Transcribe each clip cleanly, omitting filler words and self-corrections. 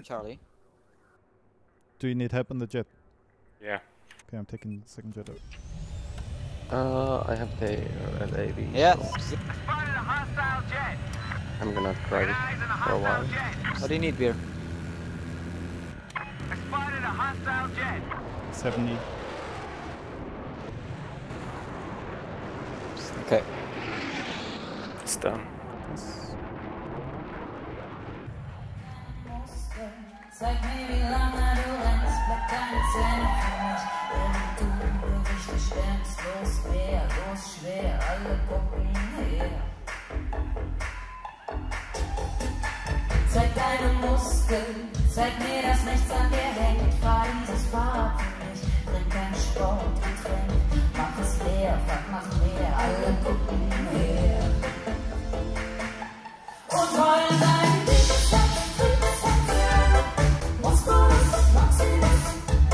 Charlie. Do you need help on the jet? Yeah. Okay, I'm taking the second jet out. I have the AV. Yes. So I'm gonna try this for a while. What do you need, beer? 70. Okay. It's done. Zeig mir, wie lange du rennst, bleib keine Zähne für mich. Während du richtig schwärmst, los schwer, alle gucken her. Zeig deine Muskeln, zeig mir, dass nichts an dir hängt. Fahr dieses Fahrrad für mich, trink kein Sportgetränk. Mach es leer, frag nach mehr, alle gucken her. Und wollen dein Bizeps, Musculus Maximus.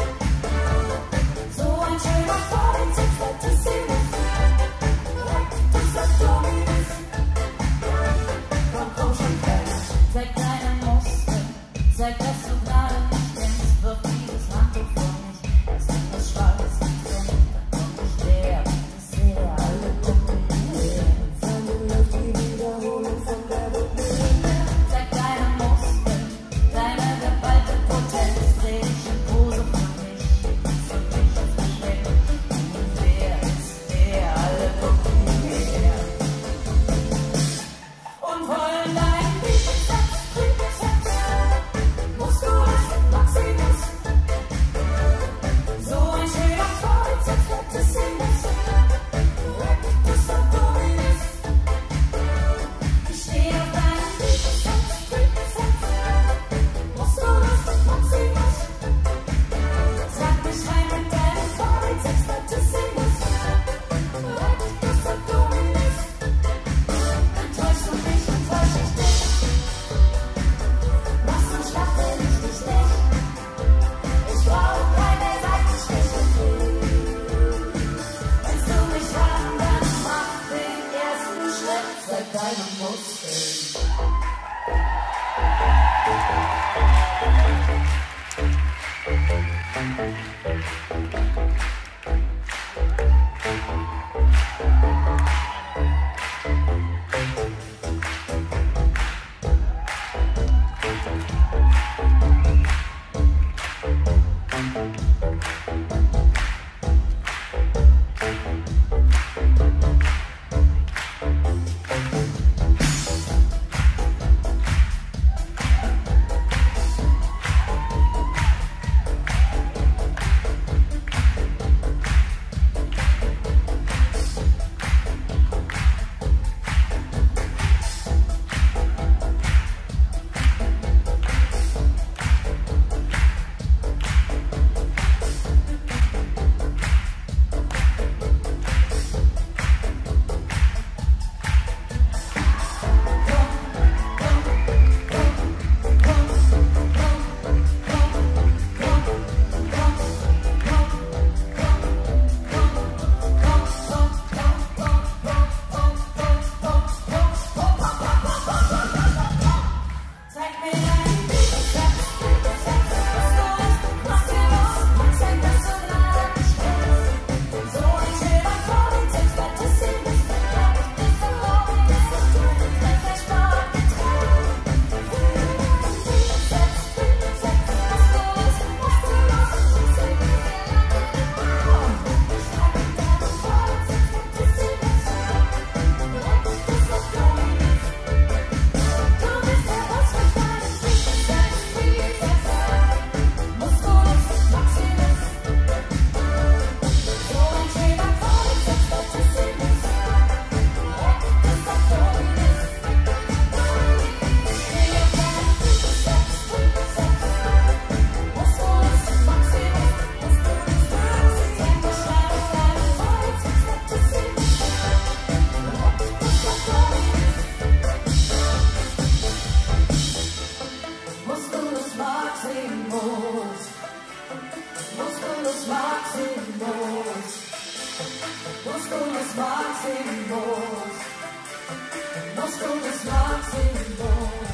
So ein schöner Quadrizeps Latissimus. Rectus Abdominis. Komm schon, Kleiner, zeig deine Muskeln. Zeig, dass du gerade nicht denkst. Wirf dieses Handtuch vor mich. Das Ding ist schwarz und drin. Dann komm ich leer, bitte sehr. Alle gucken her. Fernsehen läuft die Wiederholung von der Bewegung. Zeig deine Muskeln, deine geballte Potenz. Dreh dich in Pose für mich. Für mich ist versteckt. Wer ist der? Alle gucken her. Und wollen dein Bizeps, Trizeps, Musculus Maximus. So ein schöner Quadrizeps Latissimus. Rectus Abdominis. Ich steh auf deinem Bizeps, Trizeps, Musculus Maximus. Sag mich rein mit deinem Quadrizeps Latissimus. Rectus Abdominis. Enttäuschst du mich, enttäusch ich dich. Machst du schlapp, will ich dich nicht. Ich brauch keine Seitenstiche. Willst du mich haben, dann mach den ersten Schritt. Zeig deine Muskeln. Zeig mir deinen Bizeps, Trizeps, Musculus Maximus. Zeig, dass du gerade nicht kennst. So ein schöner Quadrizeps Latissimus. Rectus Abdominis. Trink kein Sportgetränk. Bizeps, Trizeps, Musculus Maximus. Zeig mir deinen Bizeps, Latissimus. Rectus Abdominis. Du bist der Boss von deinem Bizeps, Trizeps, Musculus Maximus. So ein schöner Quadrizeps Latissimus. Rectus Abdominis. Steh auf deinem Bizeps, Trizeps, Musculus Maximus. Zeig mir stark auf deinem Quadrizeps Latissimus. Rectus Abdominis. Musculus Maximus. Musculus Maximus. Musculus Maximus. Musculus Maximus.